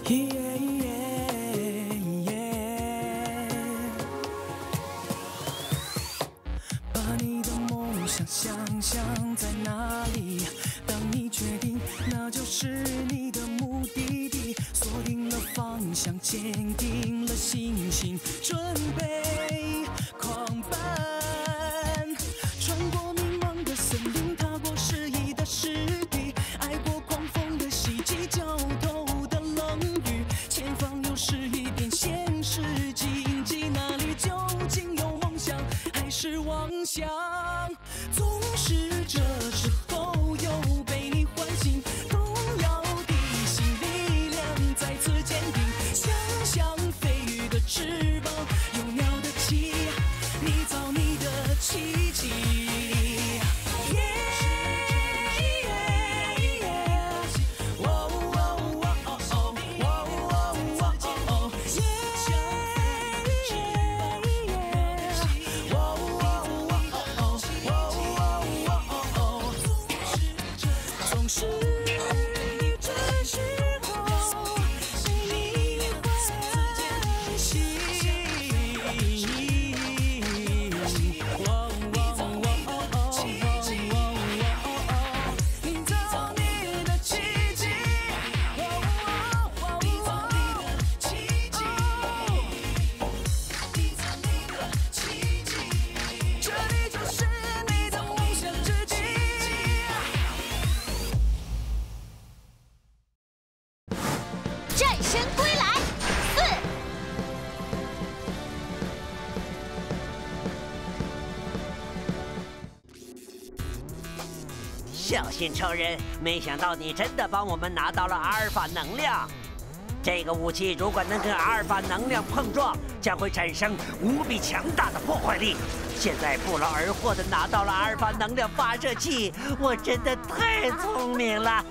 把你的梦想想象在哪里？当你决定，那就是你的目的地。锁定了方向，坚定了信心，准备狂奔，穿过迷茫的森林，踏过失意的石壁，挨过狂风的袭击，绞头的冷雨。前方有是一片现实荆棘，那里究竟有梦想还是妄想？总是这时候又被你唤醒，动摇的心力量再次坚定，想象飞羽的翅膀，有鸟的气，你造你的奇迹。 小心超人，没想到你真的帮我们拿到了阿尔法能量。这个武器如果能跟阿尔法能量碰撞，将会产生无比强大的破坏力。现在不劳而获的拿到了阿尔法能量发射器，我真的太聪明了！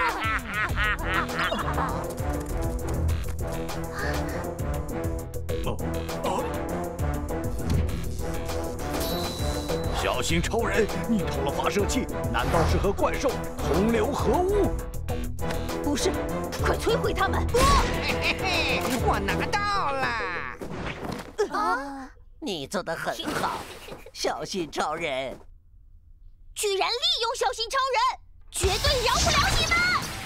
小心超人，你偷了发射器，难道是和怪兽同流合污？ 不是，快摧毁他们！ 嘿嘿，我拿到了！ 啊，你做得很好，小心超人！ 居然利用小心超人，绝对饶不了你们！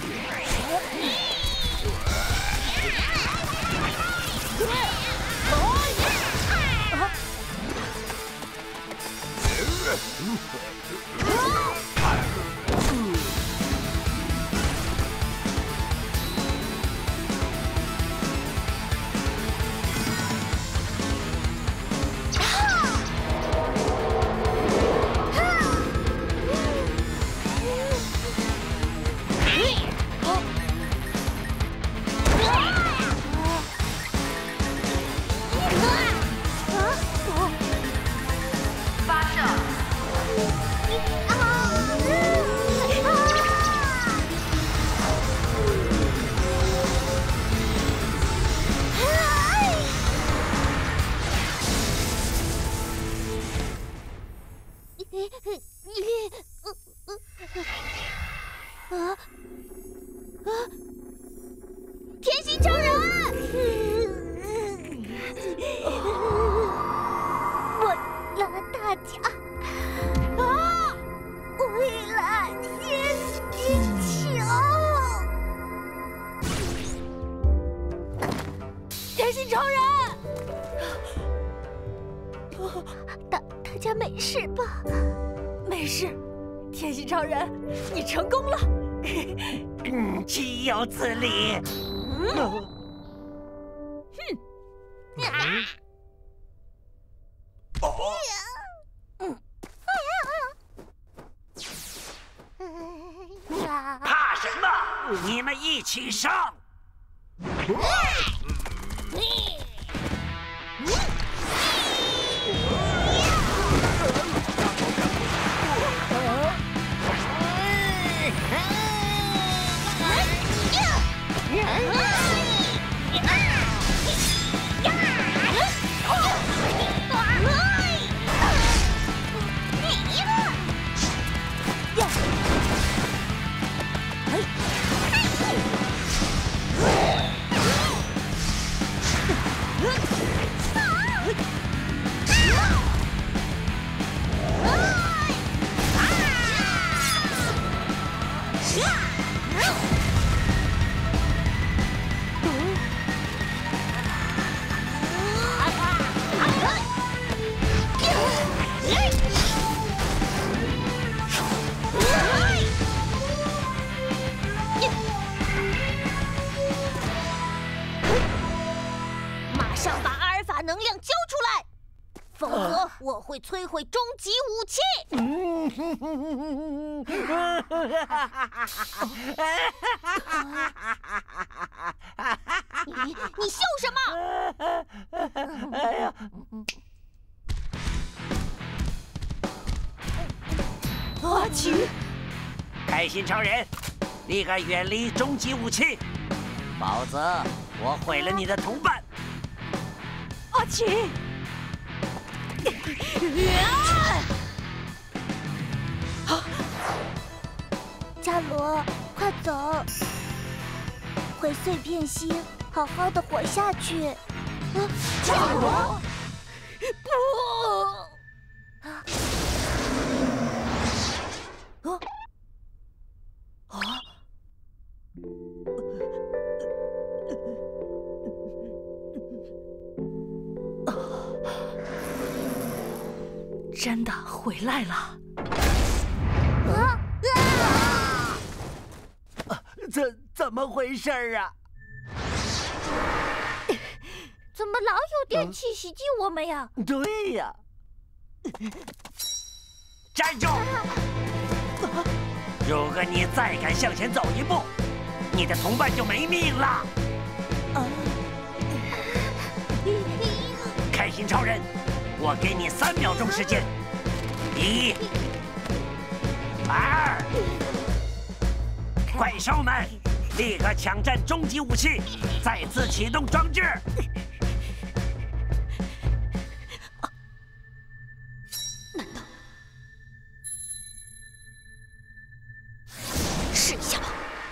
甜心超人！我拉大家啊！为了仙星球，甜心超人！大家没事吧？没事，甜心超人，你成功了！ 岂有此理！怕什么？你们一起上！ 罗，我会摧毁终极武器。你笑什么？ 哎呀！ 阿奇， 开心超人，立刻远离终极武器，否则我毁了你的同伴。 阿奇，伽罗，快走，回碎片星，好好的活下去。伽罗，不！真的回来了！ 怎么回事啊？ 怎么老有电器袭击我们呀？ 对呀！站住！如果你再敢向前走一步，你的同伴就没命了。开心超人，我给你3秒钟时间。1、2，怪兽们，立刻抢占终极武器，再次启动装置。 试一下吧。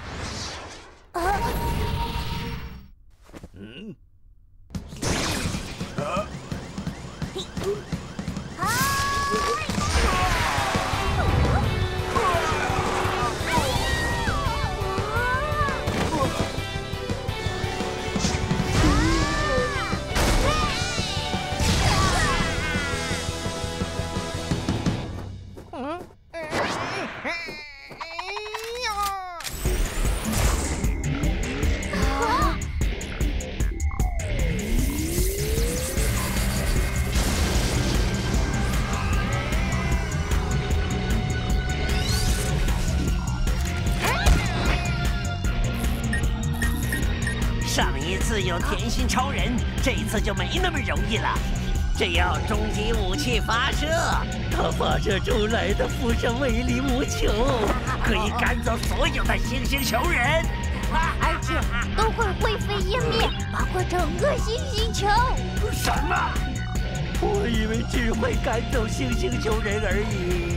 上一次有甜心超人，这一次就没那么容易了。只要终极武器发射，它发射出来的辐射威力无穷，可以赶走所有的星星球人， 而且都会灰飞烟灭，包括整个星星球。 什么？我以为只会赶走星星球人而已。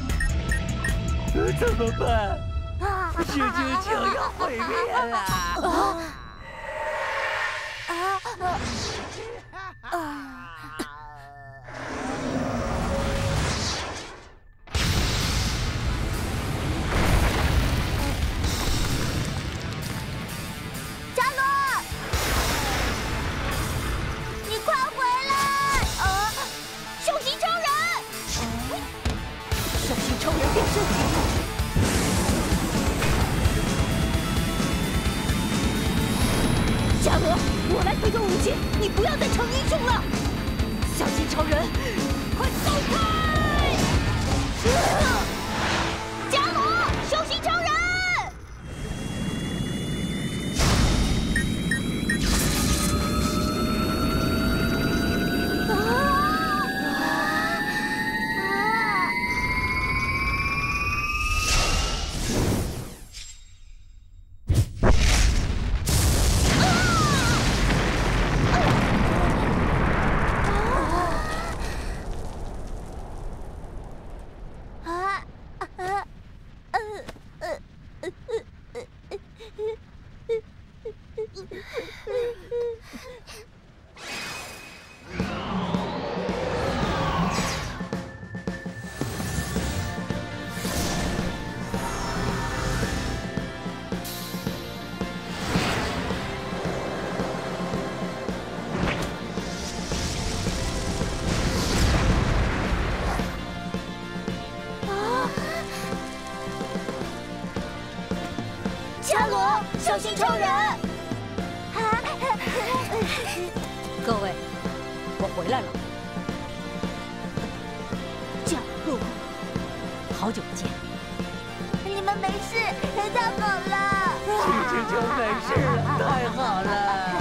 怎么办？星星球要毁灭了！ 伽罗，你快回来！兽形超人，兽形超人变身。伽罗，我来推动武器，你不要再逞英雄了！小心超人，快走开！伽罗，兽形超人！伽罗，小心超人！ 各位，我回来了。 好久不见。 你们没事，太好了！ 琪琪就没事了，太好了。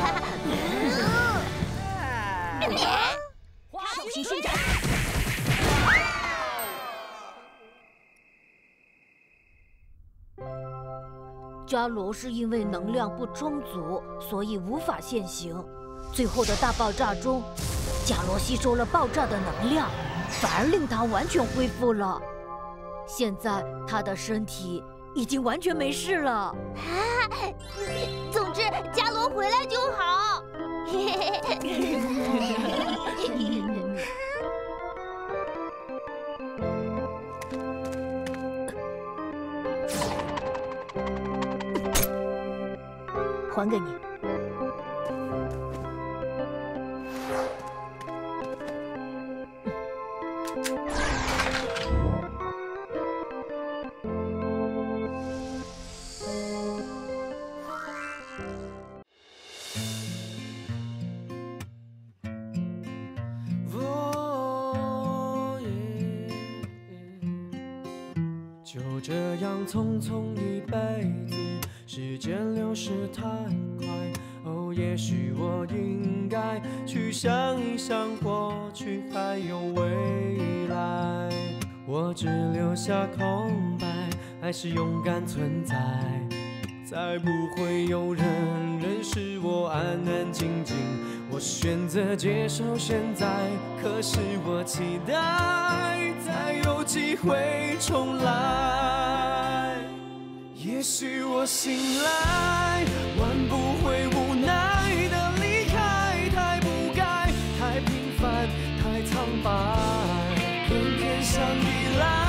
小心伸展。伽罗是因为能量不充足，所以无法现形。最后的大爆炸中，伽罗吸收了爆炸的能量，反而令他完全恢复了。现在他的身体已经完全没事了。 总之，伽罗回来就好。 还给你。 就这样匆匆一辈子，时间流逝太快。哦，也许我应该去想一想过去还有未来。我只留下空白，还是勇敢存在？再不会有人认识我安安静静。我选择接受现在，可是我期待再有机会重来。也许我醒来，换不回无奈的离开，太不该，太平凡，太苍白，偏偏想依赖。